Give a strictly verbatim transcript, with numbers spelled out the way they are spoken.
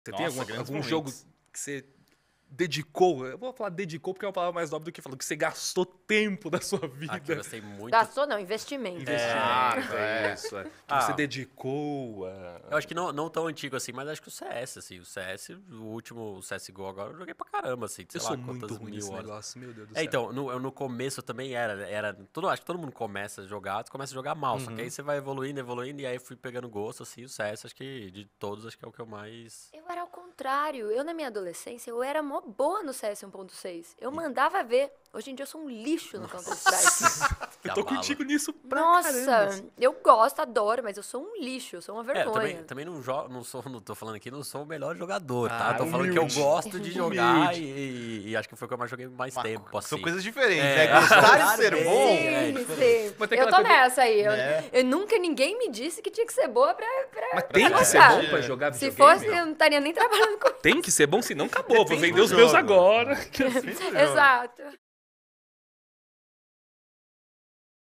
Você Nossa, tem alguma, grandes algum momentos. jogo que você dedicou? Eu vou falar dedicou porque é uma palavra mais nobre do que falou que você gastou tempo da sua vida. Ah, que eu gostei muito. Gastou não, investimento. Investimento, é, É. isso. É. Que Ah. você dedicou a... Eu acho que não, não tão antigo assim, mas acho que o C S, assim. O C S, o último C S G O agora, eu joguei pra caramba, assim. Sei Eu lá sou quantas muito ruim mil nesse horas. negócio, meu Deus do É, céu. então, no, eu no começo também era, era todo, acho que todo mundo começa a jogar, você começa a jogar mal, só que Uhum. aí você vai evoluindo, evoluindo, e aí eu fui pegando gosto, assim, o C S, acho que de todos, acho que é o que eu mais... Eu era ao contrário. Eu, na minha adolescência, eu era mó boa no C S um ponto seis. Eu mandava ver. Hoje em dia, eu sou um lixo no Counter-Strike. Eu tô Cavalo. contigo nisso pra Nossa, caramba. eu gosto, adoro, mas eu sou um lixo, eu sou uma É, eu vergonha. também, também não jogo, não sou, não tô falando aqui, não sou o melhor jogador, tá? Ah, Tô falando que eu humilde. gosto de jogar Humilde. e, e acho que foi o que eu mais joguei mais Mas tempo, assim. São coisas diferentes, É, né? Gostar jogar de ser bem, bom. é Sim, diferente. sim. Mas tem Eu aquela tô coisa- nessa aí. Eu, Né? eu nunca, ninguém me disse que tinha que ser boa pra, pra, Mas pra tem que ser gostar. bom pra jogar Se videogame? fosse, eu não estaria nem trabalhando com Tem que ser bom, senão acabou. Vou Depende vender do os meus jogo. agora. Depende do jogo. Exato.